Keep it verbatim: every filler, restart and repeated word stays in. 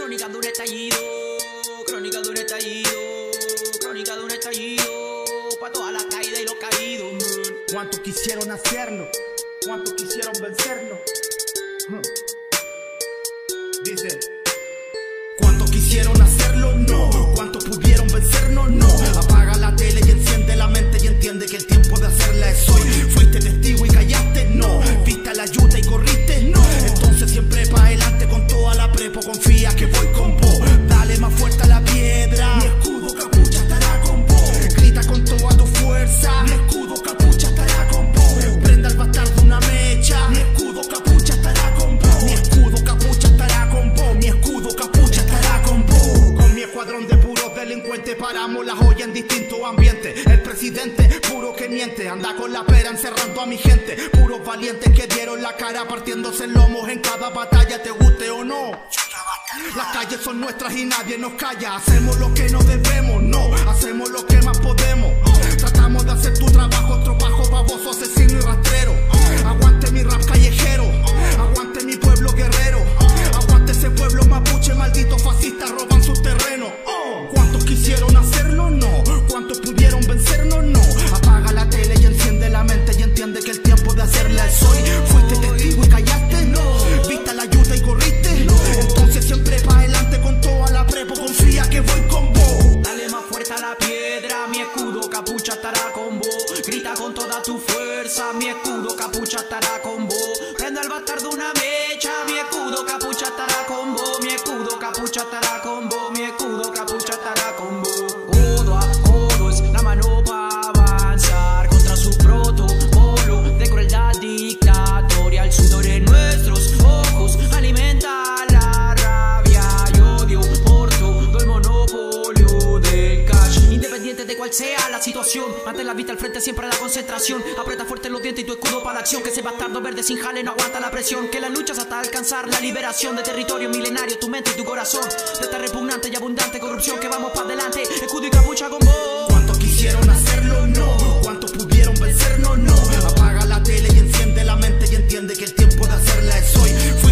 Crónica de un estallido, crónica de un estallido, crónica de un estallido, pa' toda la caída y los caídos, man. ¿Cuántos quisieron hacerlo? ¿Cuántos quisieron vencerlo? Huh. Dice, ¿cuántos quisieron hacerlo? No. ¿Cuántos pudieron vencernos? No. Apaga la tele y enciende la mente y entiende que el tiempo de hacerla es hoy. ¿Fuiste testigo y callaste? No. ¿Viste la ayuda y corriste? No. Entonces siempre pa' adelante con toda la prepo, confía que voy con vos. Dale más fuerte a la piedra. Mi escudo capucha estará con vos. Grita con toda tu fuerza. Mi escudo capucha estará con vos. Prenda el bastardo una mecha. Mi escudo capucha estará con vos. Mi escudo capucha estará con vos. Mi escudo capucha estará con vos. Con mi escuadrón de puros delincuentes paramos la joya en distintos ambientes. El presidente puro que miente, anda con la pera encerrando a mi gente. Puros valientes que dieron la cara partiéndose en lomos en cada batalla, te guste o no. Las calles son nuestras y nadie nos calla. Hacemos lo que no debemos, no. Hacemos lo que más podemos. Tratamos de hacer tu trabajo, tropajo, baboso, asesino y rastrero. Aguante mi rap callejero. Aguante mi pueblo guerrero. Aguante ese pueblo mapuche, malditos fascistas roban sus terrenos. Oh. ¿Cuántos quisieron hacerlo? No. ¿Cuántos pudieron vencernos? No. Apaga la tele y enciende la mente y entiende que el tiempo de hacerla es hoy. ¿Fuiste testigo y callaste? No. ¿Viste la ayuda y corriste? No. Entonces siempre pa' adelante con toda la prepo, confía que voy con vos. Dale más fuerza a la piedra, mi escudo capucha estará con vos. Grita con toda tu fuerza, mi escudo capucha estará con vos. Prenda el bastardo una mecha, mi escudo capucha estará con vos. Mi escudo capucha estará con vos, mi escudo capucha estará con vos. Codo a codo es la mano pa' avanzar contra su protocolo de crueldad dictatorial. Sudor en nuestros ojos alimenta la rabia y odio por todo el monopolio del cash. Independiente de cuál sea la situación, ante la vista al frente siempre la concentración. Aprieta fuerte los dientes y tu escudo para la acción. Que ese bastardo verde sin jale no aguanta la presión. Que las luchas hasta alcanzar la liberación de territorio milenario, tu mente y tu corazón. De esta repugnante y abundante corrupción que vamos para adelante, escudo y capucha con vos. ¿Cuántos quisieron hacerlo? No. ¿Cuántos pudieron vencernos? No. Apaga la tele y enciende la mente y entiende que el tiempo de hacerla es hoy.